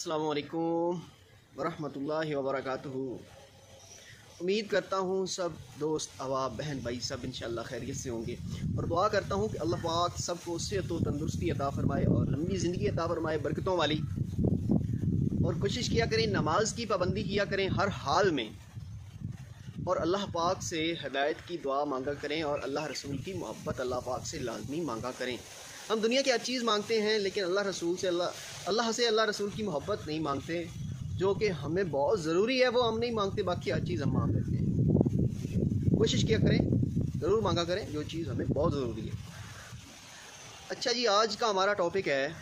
अस्सलामु अलैकुम वरहमतुल्लाहि वबरकातुहू। उम्मीद करता हूँ सब दोस्त अहबाब बहन भाई सब इंशाअल्लाह खैरियत से होंगे और दुआ करता हूँ कि अल्लाह पाक सबको सेहत व तंदुरुस्ती अता फ़रमाए और लंबी ज़िंदगी अता फ़रमाए बरकतों वाली। और कोशिश किया करें, नमाज की पाबंदी किया करें हर हाल में, और अल्लाह पाक से हिदायत की दुआ मांगा करें और अल्लाह रसूल की मोहब्बत अल्लाह पाक से लाजमी मांगा करें। हम दुनिया की हर चीज़ मांगते हैं लेकिन अल्लाह रसूल की मोहब्बत नहीं मांगते, जो कि हमें बहुत ज़रूरी है वो हम नहीं मांगते, बाकी हर चीज़ हम मांग लेते हैं। कोशिश किया करें, ज़रूर मांगा करें जो चीज़ हमें बहुत ज़रूरी है। अच्छा जी, आज का हमारा टॉपिक है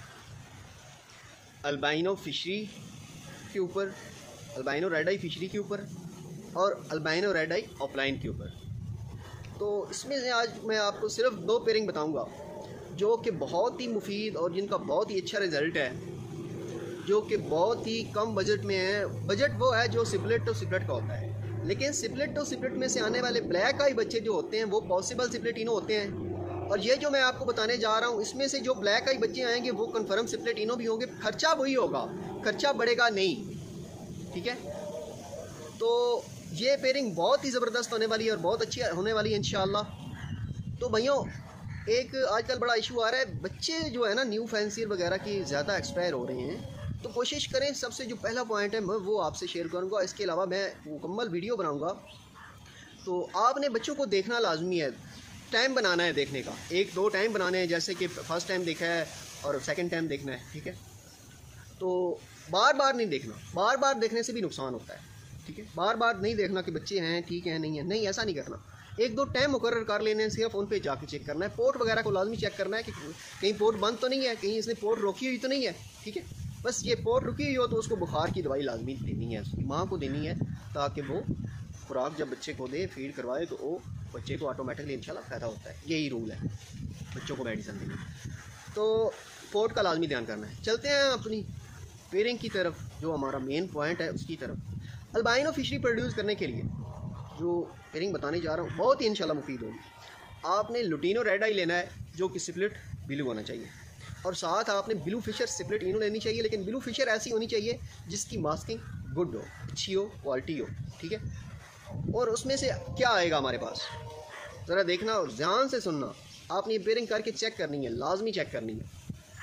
अल्बाइनो फिशरी के ऊपर, अल्बाइनो रेड आई फिशरी के ऊपर और अल्बाइनो रेड आई ऑफलाइन के ऊपर। तो इसमें से आज मैं आपको सिर्फ 2 पेयरिंग बताऊंगा जो कि बहुत ही मुफीद और जिनका बहुत ही अच्छा रिज़ल्ट है, जो कि बहुत ही कम बजट में है। बजट वो है जो सिपलेट टू सिपलेट का होता है, लेकिन सिपलेट टू सिपलेट में से आने वाले ब्लैक आई बच्चे जो होते हैं वो पॉसिबल सिपलेटिनो होते हैं। और ये जो मैं आपको बताने जा रहा हूँ, इसमें से जो ब्लैक आई बच्चे आएंगे वो कन्फर्म सिपलेटिनो भी होंगे। खर्चा वही होगा, खर्चा बढ़ेगा नहीं, ठीक है। तो ये पेयरिंग बहुत ही ज़बरदस्त होने वाली है और बहुत अच्छी होने वाली है इंशाअल्लाह। तो भाइयों, एक आजकल बड़ा इशू आ रहा है, बच्चे जो है ना न्यू फैंसियर वगैरह की ज़्यादा एक्सपायर हो रहे हैं। तो कोशिश करें, सबसे जो पहला पॉइंट है मैं वो आपसे शेयर करूंगा। इसके अलावा मैं मुकम्मल वीडियो बनाऊंगा। तो आपने बच्चों को देखना लाजमी है, टाइम बनाना है देखने का, 1-2 टाइम बनाने हैं, जैसे कि फ़र्स्ट टाइम देखा है और सेकंड टाइम देखना है, ठीक है। तो बार बार नहीं देखना, बार बार देखने से भी नुकसान होता है, ठीक है। बार बार नहीं देखना कि बच्चे हैं ठीक है नहीं है, नहीं ऐसा नहीं करना। 1-2 टाइम मुकर्रर कर लेने से फ़ोन पे जाके चेक करना है। पोर्ट वगैरह को लाजमी चेक करना है कि कहीं पोर्ट बंद तो नहीं है, कहीं इसने पोर्ट रोकी हुई तो नहीं है, ठीक है। बस ये पोर्ट रुकी हुई हो तो उसको बुखार की दवाई लाजमी देनी है, उसकी माँ को देनी है, ताकि वो खुराक जब बच्चे को दे, फीड करवाए, तो वो बच्चे को ऑटोमेटिकली इंशाल्लाह फ़ायदा होता है। यही रूल है बच्चों को मेडिसिन देने। तो पोर्ट का लाजमी ध्यान करना है। चलते हैं अपनी पेयरिंग की तरफ, जो हमारा मेन पॉइंट है उसकी तरफ। अल्बाइनो फिशरी प्रोड्यूस करने के लिए जो पेयरिंग बताने जा रहा हूँ बहुत ही इंशाल्लाह मुफीद होगी। आपने लुटीनो रेड आई लेना है जो कि सिपलेट ब्लू होना चाहिए, और साथ आपने ब्लू फिशर सिपलेट इनो लेनी चाहिए, लेकिन ब्लू फिशर ऐसी होनी चाहिए जिसकी मास्किंग गुड हो, अच्छी हो, क्वालिटी हो, ठीक है। और उसमें से क्या आएगा हमारे पास, ज़रा देखना और ध्यान से सुनना। आपने ये पेयरिंग करके चेक करनी है, लाजमी चेक करनी है।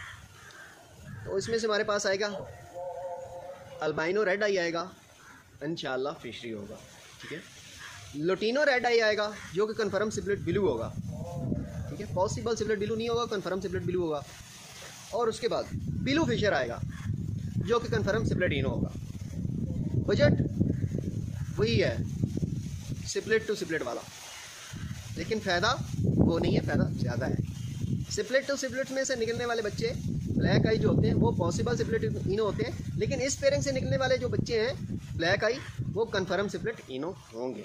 तो इसमें से हमारे पास आएगा अल्बाइनो रेड आई आएगा, इंशाल्लाह फिशरी होगा, ठीक है। लुटीनो रेड आई आएगा जो कि कन्फर्म सिपलेट ब्लू होगा, ठीक है। पॉसिबल सिपलेट ब्लू नहीं होगा, कन्फर्म सिपलेट ब्लू होगा। और उसके बाद ब्लू फिशर आएगा जो कि कन्फर्म सिपलेट इनो होगा। बजट वही है सिपलेट टू सिपलेट वाला, लेकिन फ़ायदा वो नहीं है, फ़ायदा ज़्यादा है। सिपलेट टू सिपलेट में से निकलने वाले बच्चे ब्लैक आई जो होते हैं वो पॉसिबल सिपलेट इनो होते हैं, लेकिन इस पेयरिंग से निकलने वाले जो बच्चे हैं ब्लैक आई वो कन्फर्म सिपलेट इनो होंगे।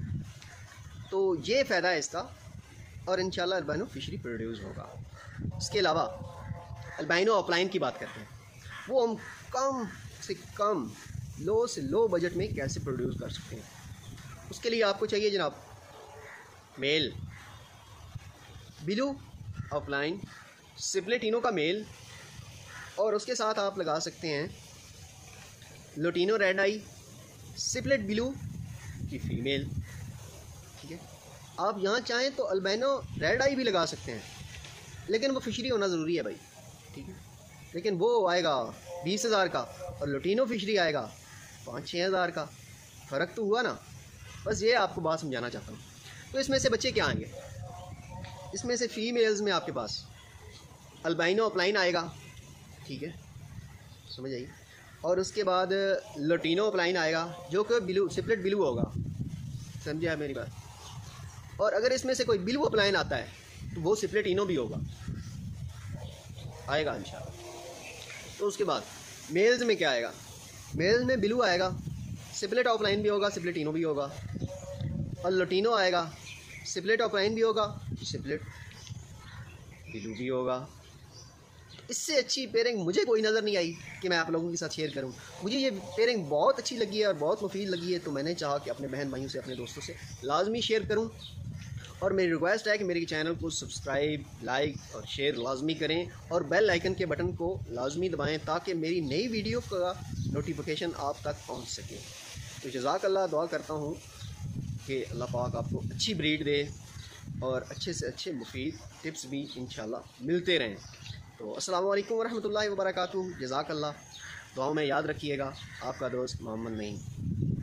तो ये फ़ायदा है इसका, और इंशाल्लाह अल्बाइनो फिशरी प्रोड्यूस होगा। इसके अलावा अल्बाइनो ऑफलाइन की बात करते हैं, वो हम कम से कम, लो से लो बजट में कैसे प्रोड्यूस कर सकते हैं। उसके लिए आपको चाहिए जनाब मेल ब्लू ऑफलाइन सिपलेटिनो का मेल, और उसके साथ आप लगा सकते हैं लुटीनो रेड आई सिपलेट ब्लू की फीमेल, ठीक है। आप यहाँ चाहें तो अल्बाइनो रेड आई भी लगा सकते हैं, लेकिन वो फिशरी होना ज़रूरी है भाई, ठीक है। लेकिन वो आएगा 20,000 का और लुटीनो फिशरी आएगा 5-6 हज़ार का, फ़र्क तो हुआ ना। बस ये आपको बात समझाना चाहता हूँ। तो इसमें से बच्चे क्या आएंगे, इसमें से फीमेल्स में आपके पास अल्बाइनो ऑफलाइन आएगा, ठीक है, समझ आइए। और उसके बाद लुटीनो ऑफलाइन आएगा जो कि ब्लू सिपलेट ब्लू होगा, समझे आप मेरी बात। और अगर इसमें से कोई ब्लू ऑफलाइन आता है तो वो सिपलेट इनो भी होगा, आएगा इंशाल्लाह। तो उसके बाद मेल्स में क्या आएगा, मेल्स में ब्लू आएगा, सिपलेट ऑफलाइन भी होगा, सिपलेट इनो भी होगा। और लुटीनो आएगा, सिपलेट ऑफलाइन भी होगा, सिपलेट ब्लू भी होगा। इससे अच्छी पेयरिंग मुझे कोई नज़र नहीं आई कि मैं आप लोगों के साथ शेयर करूं। मुझे ये पेयरिंग बहुत अच्छी लगी है और बहुत मुफीद लगी है, तो मैंने चाहा कि अपने बहन भाइयों से, अपने दोस्तों से लाजमी शेयर करूं। और मेरी रिक्वेस्ट है कि मेरे चैनल को सब्सक्राइब, लाइक और शेयर लाजमी करें और बेल आइकन के बटन को लाजमी दबाएं ताकि मेरी नई वीडियो का नोटिफिकेशन आप तक पहुंच सके। तो जज़ाकल्लाह, दुआ करता हूं कि अल्लाह पाक आपको अच्छी ब्रीड दे और अच्छे से अच्छे मुफीद टिप्स भी इंशाल्लाह मिलते रहें। तो अस्सलामु अलैकुम वरहमतुल्लाहि वबरकातुहू। जज़ाकल्लाह, दुआओं में याद रखिएगा। आपका दोस्त मोहम्मद नईम।